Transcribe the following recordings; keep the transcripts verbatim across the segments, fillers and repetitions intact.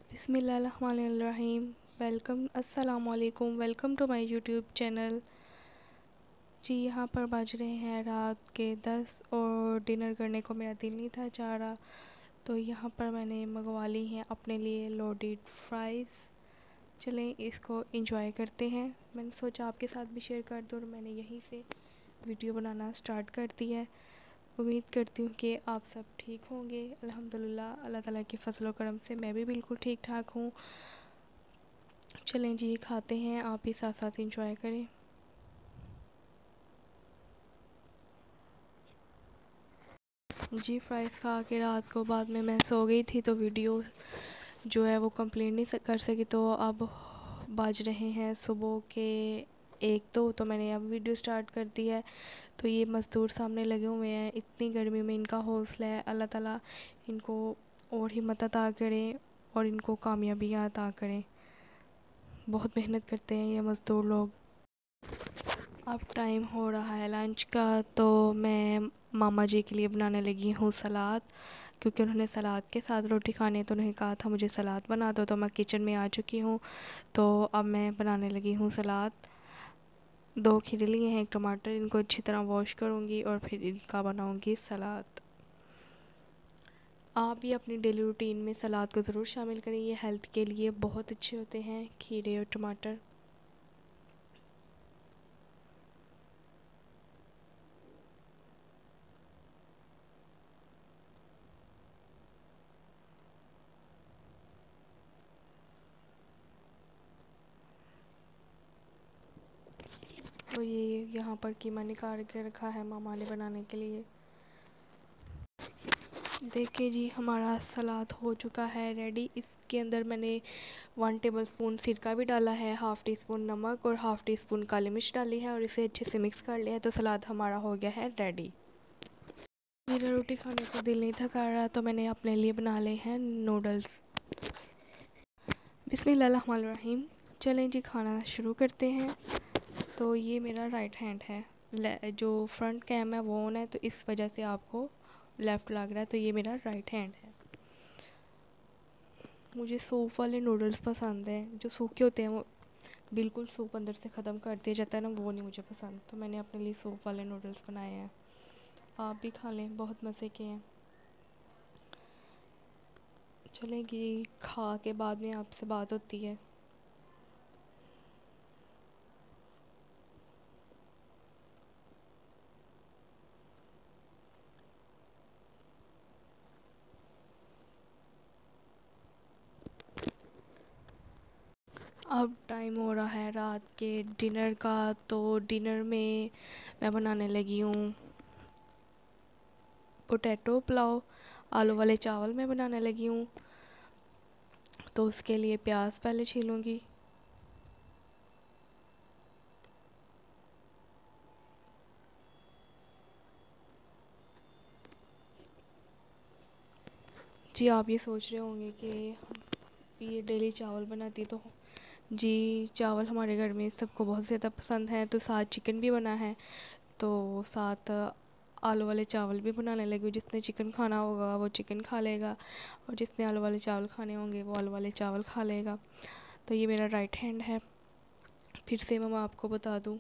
बिस्मिल्लाहिर्रहमानिर्रहीम। वेलकम अस्सलामुअलैकुम welcome to my YouTube channel. जी यहाँ पर बज रहे हैं रात के दस और डिनर करने को मेरा दिल नहीं था चाह रहा, तो यहाँ पर मैंने मंगवा ली हैं अपने लिए लोडेड फ्राइज़। चलें इसको एंजॉय करते हैं। मैंने सोचा आपके साथ भी शेयर कर दूँ और मैंने यहीं से वीडियो बनाना स्टार्ट कर दी है। उम्मीद करती हूँ कि आप सब ठीक होंगे। अल्हम्दुलिल्लाह अल्लाह ताला के फजल व करम से मैं भी बिल्कुल ठीक ठाक हूँ। चलें जी खाते हैं, आप भी साथ साथ एंजॉय करें। जी फ्राइज़ खा के रात को बाद में मैं सो गई थी तो वीडियो जो है वो कंप्लीट नहीं कर सकी, तो अब बज रहे हैं सुबह के एक दो, तो मैंने अब वीडियो स्टार्ट कर दी है। तो ये मज़दूर सामने लगे हुए हैं, इतनी गर्मी में इनका हौसला है। अल्लाह ताला इनको और हिम्मत अता करें और इनको कामयाबियाँ अता करें। बहुत मेहनत करते हैं ये मज़दूर लोग। अब टाइम हो रहा है लंच का, तो मैं मामा जी के लिए बनाने लगी हूँ सलाद, क्योंकि उन्होंने सलाद के साथ रोटी खाने, तो उन्होंने कहा था मुझे सलाद बना दो। तो मैं किचन में आ चुकी हूँ, तो अब मैं बनाने लगी हूँ सलाद। दो खीरे लिए हैं, एक टमाटर, इनको अच्छी तरह वॉश करूँगी और फिर इनका बनाऊँगी सलाद। आप भी अपनी डेली रूटीन में सलाद को ज़रूर शामिल करें, ये हेल्थ के लिए बहुत अच्छे होते हैं खीरे और टमाटर। और ये यहाँ पर कीमा निकाल के रखा है मामा ने बनाने के लिए। देखिए जी हमारा सलाद हो चुका है रेडी। इसके अंदर मैंने वन टेबल स्पून सिरका भी डाला है, हाफ़ टी स्पून नमक और हाफ़ टी स्पून काली मिर्च डाली है और इसे अच्छे से मिक्स कर लिया है। तो सलाद हमारा हो गया है रेडी। मेरा रोटी खाने को दिल नहीं था कर रहा, तो मैंने अपने लिए बना लिए हैं नूडल्स। बिस्मिल्लाहिर्रहमानिर्रहीम। चलें जी खाना शुरू करते हैं। तो ये मेरा राइट हैंड है, जो फ्रंट कैम है वो ऑन है, तो इस वजह से आपको लेफ़्ट लग रहा है, तो ये मेरा राइट हैंड है। मुझे सूप वाले नूडल्स पसंद हैं, जो सूखे होते हैं वो बिल्कुल सूप अंदर से ख़त्म कर दिया जाता है ना, वो नहीं मुझे पसंद। तो मैंने अपने लिए सूप वाले नूडल्स बनाए हैं, आप भी खा लें, बहुत मज़े के हैं। चलेंगी खा के बाद में आपसे बात होती है। अब टाइम हो रहा है रात के डिनर का, तो डिनर में मैं बनाने लगी हूँ पोटैटो पुलाव। आलू वाले चावल मैं बनाने लगी हूँ। तो उसके लिए प्याज पहले छीलूँगी। जी आप ये सोच रहे होंगे कि ये डेली चावल बनाती, तो जी चावल हमारे घर में सबको बहुत ज़्यादा पसंद है, तो साथ चिकन भी बना है, तो साथ आलू वाले चावल भी बनाने लगी हूँ। जिसने चिकन खाना होगा वो चिकन खा लेगा और जिसने आलू वाले चावल खाने होंगे वो आलू वाले चावल खा लेगा। तो ये मेरा राइट हैंड है। फिर से मैं आपको बता दूँ,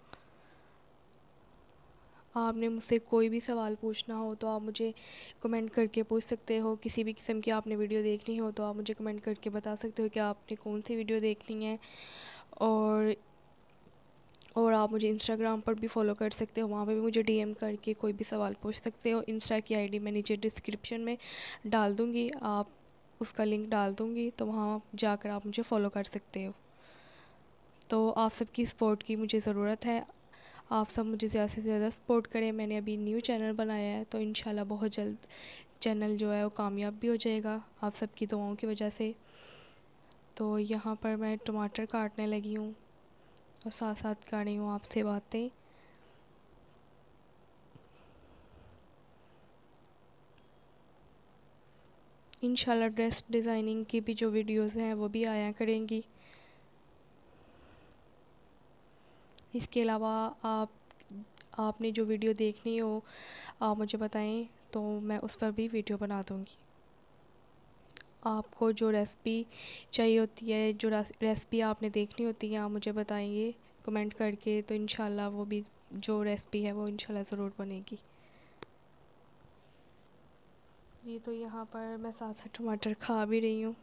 आपने मुझसे कोई भी सवाल पूछना हो तो आप मुझे कमेंट करके पूछ सकते हो। किसी भी किस्म की आपने वीडियो देखनी हो तो आप मुझे कमेंट करके बता सकते हो कि आपने कौन सी वीडियो देखनी है। और और आप मुझे इंस्टाग्राम पर भी फॉलो कर सकते हो, वहाँ पे भी मुझे डीएम करके कोई भी सवाल पूछ सकते हो। इंस्टा की आईडी मैं नीचे डिस्क्रिप्शन में डाल दूँगी, आप उसका लिंक डाल दूँगी, तो वहाँ जाकर आप मुझे फ़ॉलो कर सकते हो। तो आप सबकी सपोर्ट की मुझे ज़रूरत है, आप सब मुझे ज़्यादा से ज़्यादा सपोर्ट करें। मैंने अभी न्यू चैनल बनाया है, तो इंशाल्लाह बहुत जल्द चैनल जो है वो कामयाब भी हो जाएगा आप सबकी दुआओं की वजह से। तो यहाँ पर मैं टमाटर काटने लगी हूँ और साथ साथ कर रही हूँ आपसे बातें। इंशाल्लाह ड्रेस डिज़ाइनिंग की भी जो वीडियोस हैं वो भी आया करेंगी। इसके अलावा आप आपने जो वीडियो देखनी हो आप मुझे बताएं, तो मैं उस पर भी वीडियो बना दूँगी। आपको जो रेसिपी चाहिए होती है, जो रेसिपी आपने देखनी होती है, आप मुझे बताएंगे कमेंट करके, तो इंशाल्लाह वो भी जो रेसिपी है वो इंशाल्लाह ज़रूर बनेगी। ये तो यहाँ पर मैं साथ साथ टमाटर खा भी रही हूँ।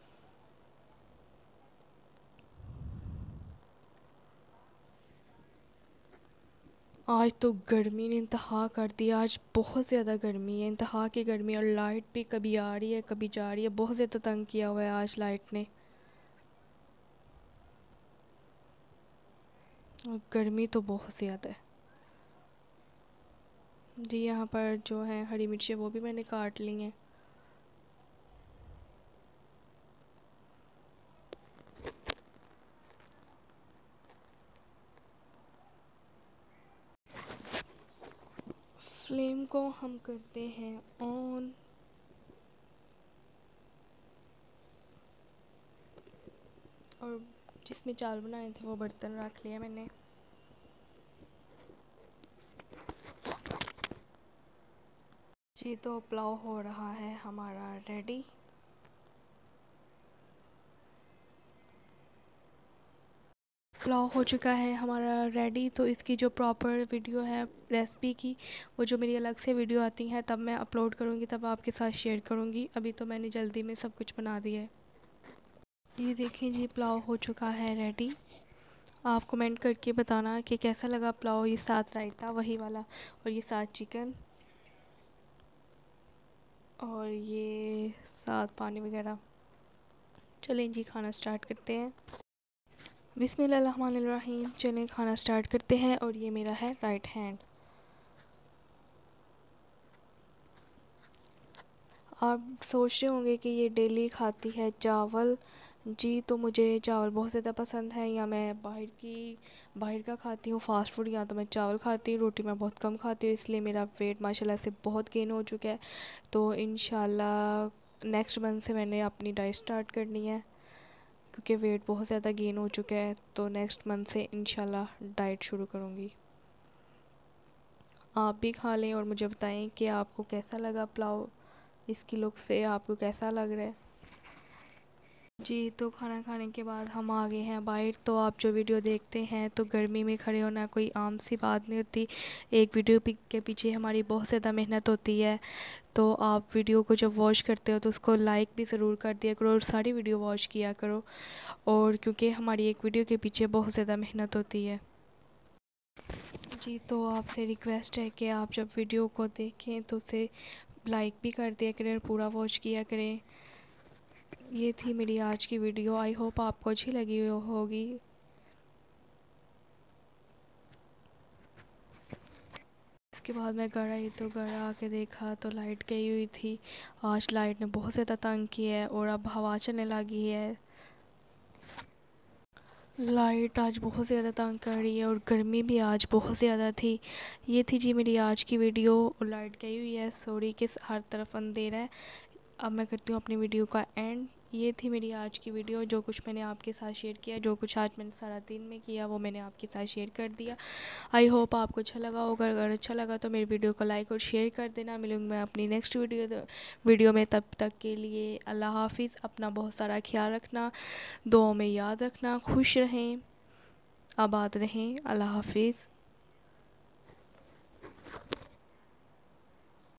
आज तो गर्मी ने इंतहा कर दिया, आज बहुत ज़्यादा गर्मी है, इंतहा की गर्मी। और लाइट भी कभी आ रही है कभी जा रही है, बहुत ज़्यादा तंग किया हुआ है आज लाइट ने। और गर्मी तो बहुत ज़्यादा है जी। यहाँ पर जो है हरी मिर्चें वो भी मैंने काट ली हैं। फ्लेम को हम करते हैं ऑन। और जिसमें चावल बनाए थे वो बर्तन रख लिया मैंने। जी तो पुलाव हो रहा है हमारा रेडी। पुलाव हो चुका है हमारा रेडी। तो इसकी जो प्रॉपर वीडियो है रेसिपी की, वो जो मेरी अलग से वीडियो आती हैं तब मैं अपलोड करूँगी, तब आपके साथ शेयर करूँगी। अभी तो मैंने जल्दी में सब कुछ बना दिया है। ये देखें जी, पुलाव हो चुका है रेडी। आप कमेंट करके बताना कि कैसा लगा पुलाव। ये साथ रायता वही वाला, और ये साथ चिकन, और ये साथ पानी वगैरह। चलें जी खाना स्टार्ट करते हैं। बिस्मिल्लाहिर्रहमानिर्रहीम। चलें खाना स्टार्ट करते हैं। और ये मेरा है राइट हैंड। आप सोच रहे होंगे कि ये डेली खाती है चावल। जी तो मुझे चावल बहुत ज़्यादा पसंद है। या मैं बाहर की बाहर का खाती हूँ फ़ास्ट फूड, या तो मैं चावल खाती हूँ, रोटी मैं बहुत कम खाती हूँ। इसलिए मेरा वेट माशाल्लाह से बहुत गेन हो चुका है। तो इंशाल्लाह नेक्स्ट मंथ से मैंने अपनी डाइट स्टार्ट करनी है, क्योंकि वेट बहुत ज़्यादा गेन हो चुका है। तो नेक्स्ट मंथ से इंशाल्लाह डाइट शुरू करूँगी। आप भी खा लें और मुझे बताएं कि आपको कैसा लगा पुलाव। इसकी लुक से आपको कैसा लग रहा है। जी तो खाना खाने के बाद हम आ गए हैं बाहर। तो आप जो वीडियो देखते हैं, तो गर्मी में खड़े होना कोई आम सी बात नहीं होती। एक वीडियो के पीछे हमारी बहुत ज़्यादा मेहनत होती है। तो आप वीडियो को जब वॉच करते हो तो उसको लाइक भी ज़रूर कर दिया करो, और सारी वीडियो वॉच किया करो। और क्योंकि हमारी एक वीडियो के पीछे बहुत ज़्यादा मेहनत होती है। जी तो आपसे रिक्वेस्ट है कि आप जब वीडियो को देखें तो उसे लाइक भी कर दिया करें और पूरा वॉच किया करें। ये थी मेरी आज की वीडियो। आई होप आपको अच्छी लगी होगी। इसके बाद मैं घर आई, तो घर आके देखा तो लाइट गई हुई थी। आज लाइट ने बहुत ज़्यादा तंग किया है, और अब हवा चलने लगी है। लाइट आज बहुत ज़्यादा तंग कर रही है, और गर्मी भी आज बहुत ज़्यादा थी। ये थी जी मेरी आज की वीडियो। और लाइट गई हुई है, सॉरी कि हर तरफ अंधेरा है। अब मैं करती हूँ अपनी वीडियो का एंड। ये थी मेरी आज की वीडियो। जो कुछ मैंने आपके साथ शेयर किया, जो कुछ आज मैंने सारा दिन में किया, वो मैंने आपके साथ शेयर कर दिया। आई होप आपको अच्छा लगा होगा। अगर अच्छा लगा तो मेरी वीडियो को लाइक और शेयर कर देना। मिलूँगी मैं अपनी नेक्स्ट वीडियो वीडियो में। तब तक के लिए अल्लाह हाफिज़। अपना बहुत सारा ख्याल रखना, दुआओं में याद रखना। खुश रहें, आबाद रहें। अल्लाह हाफिज़।